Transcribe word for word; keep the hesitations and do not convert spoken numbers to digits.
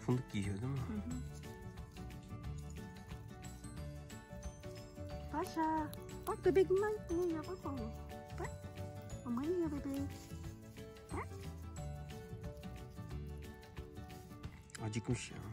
fındık yiyor değil mi? Hı hı. Paşa. Bak bebek ne yiyor, bak onu. Bak. Mama yiyor bebek. Bak. Acıkmış ya.